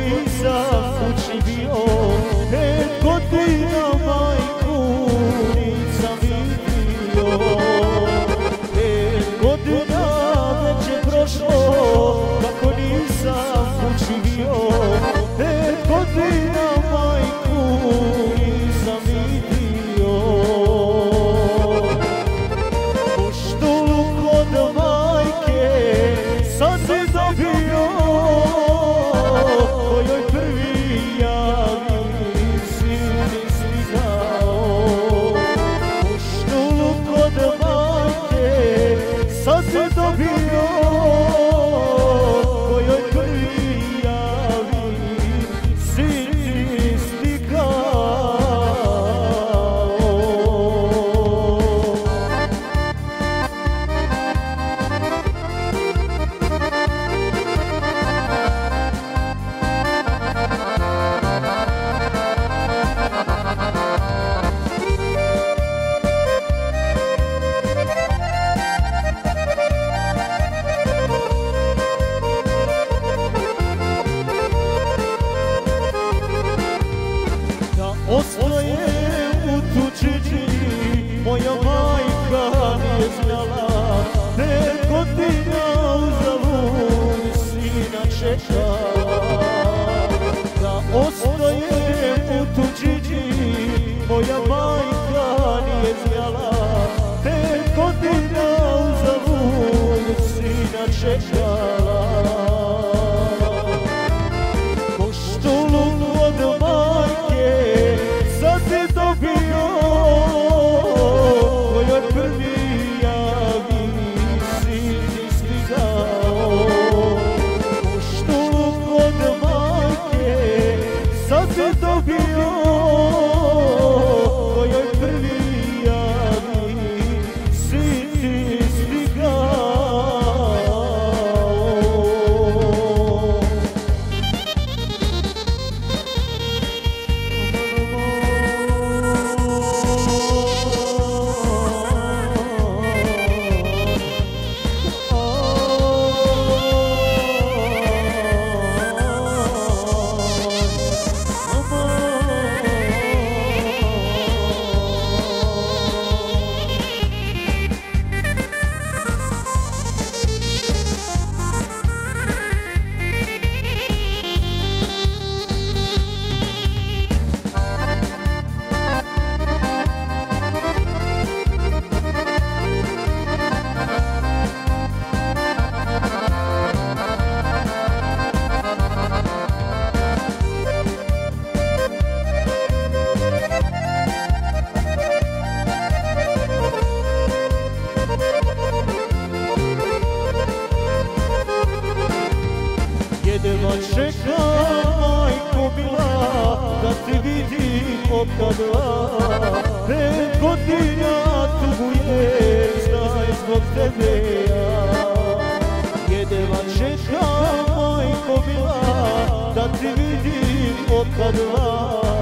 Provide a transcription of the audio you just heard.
nisam kući bio, 5 godina majku nisam vidio. 5 godina već je prošlo, kako nisam kući bio, 5 godina majku nisam vidio. Poštulu kod majke sad si dobio, kojoj prvi javi sin mi stigao. Poštulu kod majke sad si dobio, kojoj prvi javi sin mi stigao. Ostaje u tuđini, moja majka nije znala, 5 godina uzalud sina čeka. Da ostaje u tuđini, moja majka nije znala, 5 godina uzalud sina čekala. Poštulu od majke sad si dobio, kojoj prvi javi sin mi stigao. Poštulu od majke sad si dobio, kojoj prvi javi sin mi stigao. Jedva čekam, majko mila, da te vidim opkadla. 5 godina tugujem, znaj zbog tebe ja. Jedva čekam, majko mila, da te vidim opkadla.